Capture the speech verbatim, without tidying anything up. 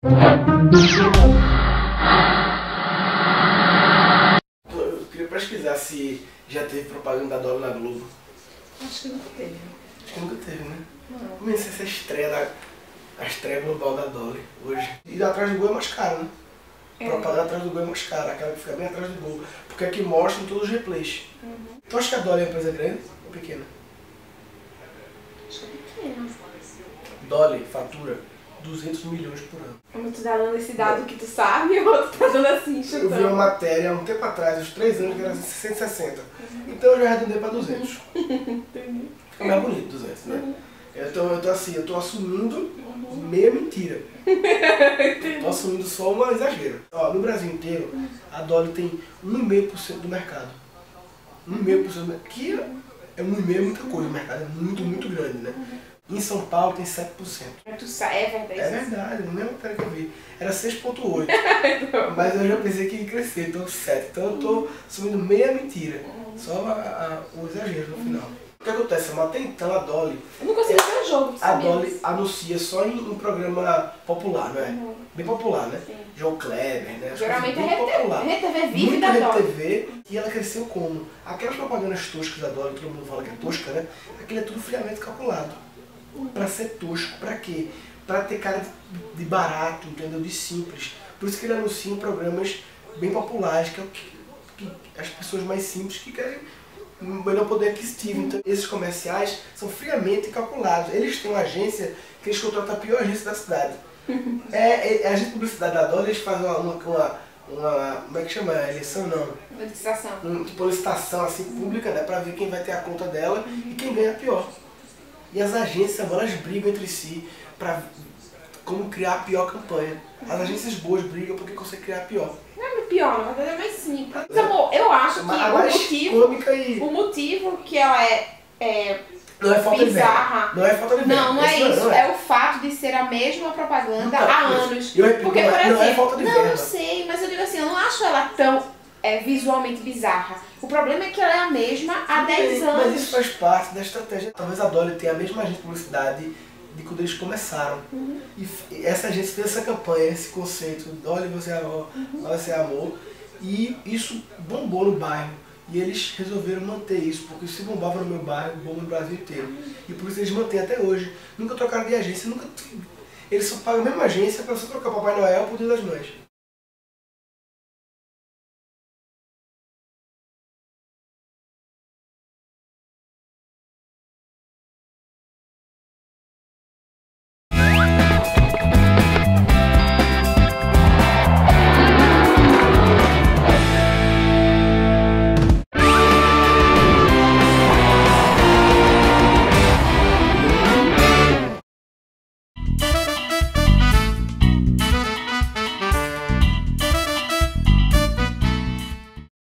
Eu queria pesquisar se já teve propaganda da Dolly na Globo. Acho que nunca teve. Acho que nunca teve, né? Não. Como é essa estreia da a estreia global da Dolly hoje? E atrás do gol é mais caro, né? É. Propaganda atrás do gol é mais cara, aquela que fica bem atrás do gol. Porque é que mostra em todos os replays. Uhum. Tu acha que a Dolly é uma empresa grande ou pequena? Acho que é pequeno. Dolly fatura duzentos milhões por ano. Como tu tá dando esse dado que tu sabe ou tu tá dando assim, chutando? Eu vi uma matéria há um tempo atrás, uns três anos, que era cento e sessenta. Uhum. Então eu já arredondei para duzentos. Entendi. Fica mais bonito, duzentos, né? Uhum. Eu tô, eu tô assim, eu tô assumindo uhum. meia mentira. Tô assumindo só um exagero. Ó, no Brasil inteiro, a Dolly tem um vírgula cinco por cento do mercado. um vírgula cinco por cento do mercado. Que é um vírgula cinco por cento é muita coisa, o mercado é muito, muito grande, né? Em São Paulo tem sete por cento. Tu sabe, é verdade? É verdade, não é uma matéria que eu vi. Era seis vírgula oito. Mas eu já pensei que ia crescer, então sete. Então eu tô assumindo meia mentira. Só a, a, o exagero no final. O que acontece? Até então a Dolly... Eu não consigo ver o jogo, A Dolly anuncia só em um programa popular, não é? Uhum. Bem popular, né? Sim. João Kleber, né? As geralmente é Rede T V vive muito da Dolly. Rede T V, e ela cresceu como? Aquelas propagandas toscas da Dolly, todo mundo fala que é tosca, né? Aquilo é tudo friamente calculado. Uhum. Pra ser tosco, pra quê? Pra ter cara de, de barato, entendeu? De simples. Por isso que ele anuncia em programas bem populares, que é o que, que as pessoas mais simples que querem um melhor poder aquisitivo. Então, esses comerciais são friamente calculados. Eles têm uma agência que eles contratam a pior agência da cidade. É, é a agência de publicidade da Dolly, eles fazem uma, uma, uma, uma como é que chama? Eleição não. Licitação. Um, tipo uma licitação assim, pública, né? Pra ver quem vai ter a conta dela uhum. e quem ganha pior. E as agências, elas brigam entre si pra como criar a pior campanha. As agências boas brigam porque conseguem criar a pior. Não é pior, na verdade é mais simples. Mas, amor, eu acho que a o mais motivo, cômica e... o motivo que ela é, é não é falta bizarra. De não é falta de verba. Não, não é isso. Não é. É o fato de ser a mesma propaganda Nunca, há anos. Eu repito, porque, não, por é, exemplo, não é falta de não, verba. eu sei, mas eu digo assim, eu não acho ela tão é, visualmente bizarra. O problema é que ela é a mesma há dez anos. Mas isso faz parte da estratégia. Talvez a Dolly tenha a mesma agência de publicidade de quando eles começaram. Uhum. E essa agência fez essa campanha, esse conceito, Dolly, você é amor, uhum. você é amor. E isso bombou no bairro. E eles resolveram manter isso, porque se bombava no meu bairro, bomba no Brasil inteiro. E por isso eles mantêm até hoje. Nunca trocaram de agência, nunca. Eles só pagam a mesma agência para você trocar Papai Noel por Dia das Mães.